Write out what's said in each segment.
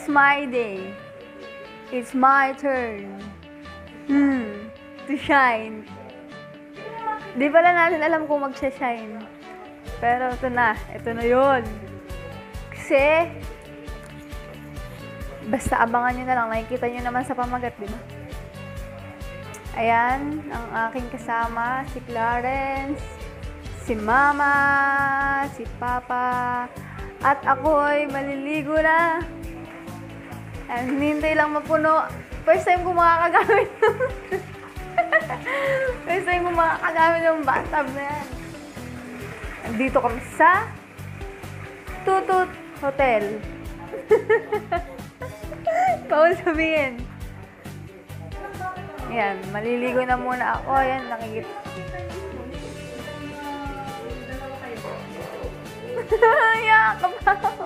my day. It's my turn. To shine. Di pala natin alam kung magsha-shine. Pero ito na yun. Kasi, basta abangan nyo na lang. Nakikita nyo naman sa pamagat, di ba? Ayan, ang aking kasama, si Clarence, si Mama, si Papa, at ako'y maliligo na. And hinintay lang mapuno. First time ko makakagamit First time ko makakagamit ng bathtub na yan. Nandito kami sa Tutut Hotel. Bawal sabihin. Yan, maliligo na muna ako. Yan, nakikita. Yakap ako.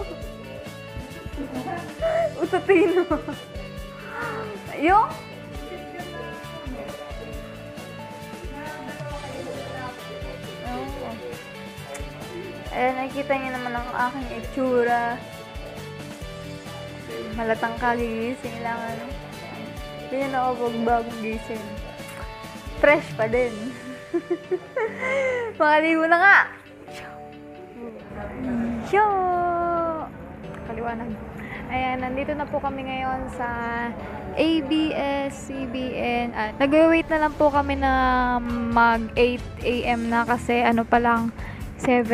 Ututino. Yung? Ayan, nakikita niyo naman ang aking itsura. Malatang kagigising lang, ano. Ganyan ako pag bagong gising. Fresh pa din. Makaligo na nga! Yo! Kaliwanag. Ayan, nandito na po kami ngayon sa ABS-CBN. Nag-wait na lang po kami na mag 8 AM na kasi ano pa lang 7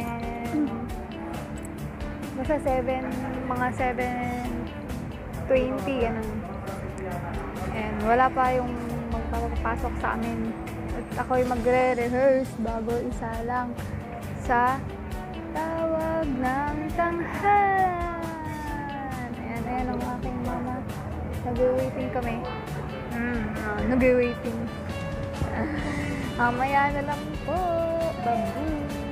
basta 7 mga 7:20 ganun. And wala pa yung magpapasok sa amin. At ako'y magre-rehearse bago isa lang sa tawag ng tanghalan. Ayan ang aking mama. Nag-waiting kami. Nag-waiting. Mamaya na lang po. Babu.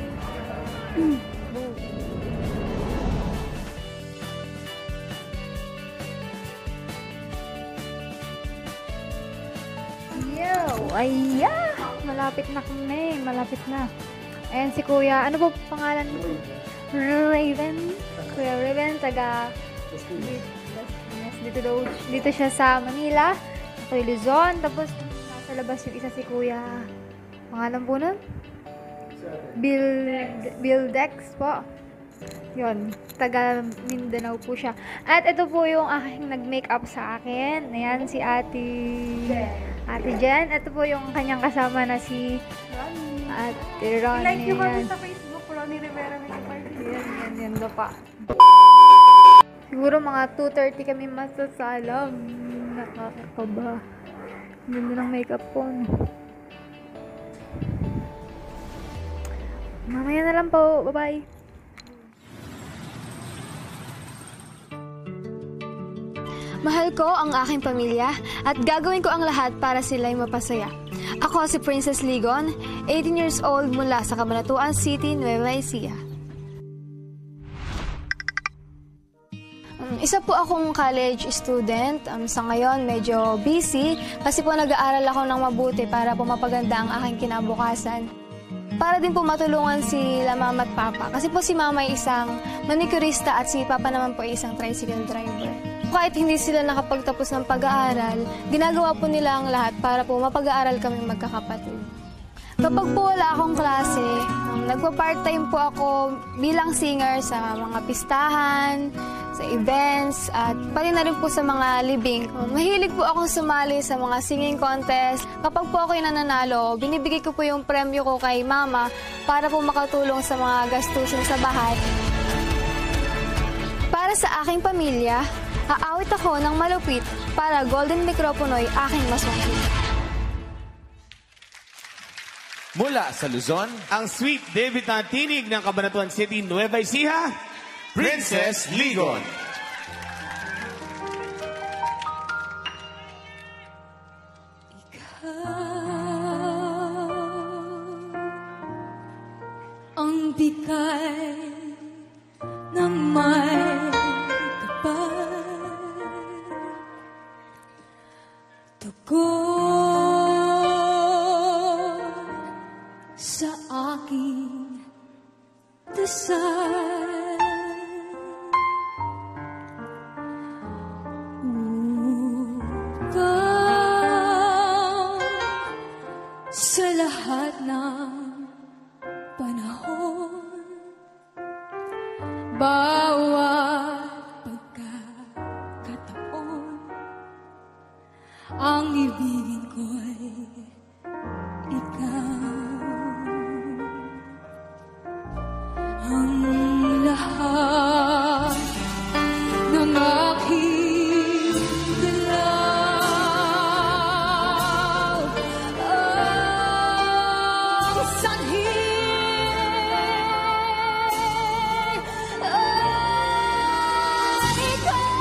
Ayan! Malapit na kami. Malapit na. Ayan si Kuya. Ano po pangalan mo? Raven. Kuya Raven. Dito siya sa Manila. Ako yung Luzon. Tapos nasa labas yung isa si Kuya. Pangalan po nun? Bildex po. Yun. Taga Mindanao po siya. At ito po yung aking nag-makeup sa akin. Ayan si Ate Jen. Ito po yung kanyang kasama na si Ate Ronnie. Like nyo kami sa Facebook, Ronnie Rivera Makeup. Yan pa. Siguro mga 2:30 kami masasalang. Nakakakaba. Ganda ng makeup ko. Mamaya na lang po. Bye-bye. Mahal ko ang aking pamilya at gagawin ko ang lahat para sila'y mapasaya. Ako si Princess Ligon, 18 years old mula sa Cabanatuan City, Nueva Ecija. Isa po akong college student. Sa ngayon, medyo busy kasi po nag-aaral ako ng mabuti para po mapaganda ang aking kinabukasan. Para din po matulungan sila mama at papa. Kasi po si mama ay isang manicurista at si papa naman po ay isang tricycle driver. Kahit hindi sila nakapagtapos ng pag-aaral, ginagawa po nila ang lahat para po mapag-aaral kaming magkakapatid. Kapag po wala akong klase, nagpa-part-time po ako bilang singer sa mga pistahan, sa events, at pati na rin po sa mga libing. Mahilig po akong sumali sa mga singing contest. Kapag po ako'y nananalo, binibigay ko po yung premyo ko kay mama para po makatulong sa mga gastusin sa bahay. Para sa aking pamilya, aawit ako ng malupit para golden microphone'y aking masungkit. Mula sa Luzon, ang sweet David na tinig ng Cabanatuan City, Nueva Ecija, Princess Ligon. Ang bigay ng may kapal, tugon sa aking dasal. bawat pagkakataon, ang ibigin ko'y ikaw. Ang lahat ng aking dalaw, ang sanhi ay ikaw.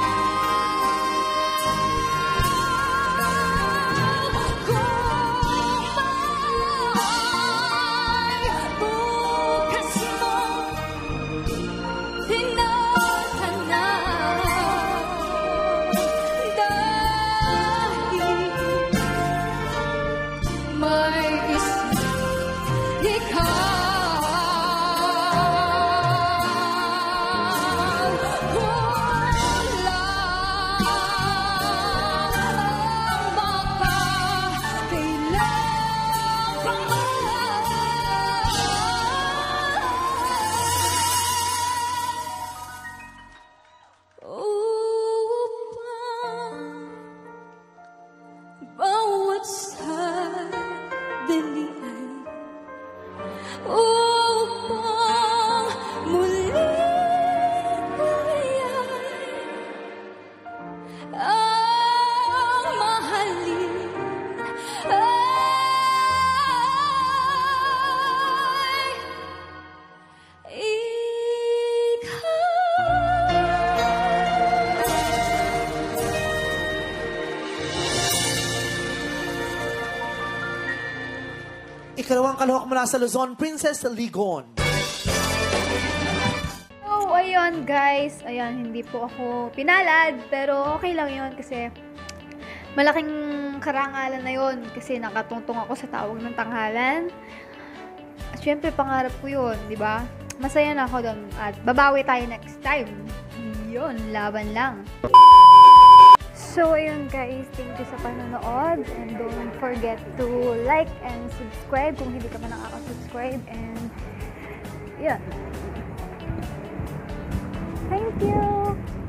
Bawat sandali ay upang muling buhayin ang mahalin ay ikaw. Ikalawang kalahok mula sa Luzon, Princess Ligon. So, ayun guys. Ayun, hindi po ako pinalad. Pero okay lang yun kasi malaking karangalan na yun. Kasi nakatungtong ako sa tawag ng tanghalan. At syempre, pangarap ko yun, di ba? Masaya na ako doon. At babawi tayo next time. Yun, laban lang. So, ayun guys, thank you sa panonood and don't forget to like and subscribe kung hindi ka pa nakaka-subscribe and yun. Thank you!